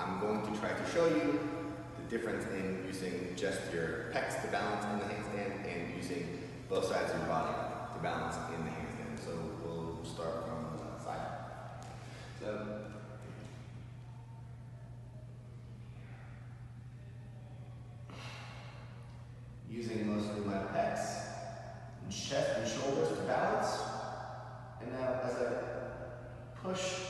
I'm going to try to show you the difference in using just your pecs to balance in the handstand and using both sides of your body to balance in the handstand. So we'll start from the side. So, using mostly my pecs and chest and shoulders to balance. And now as I push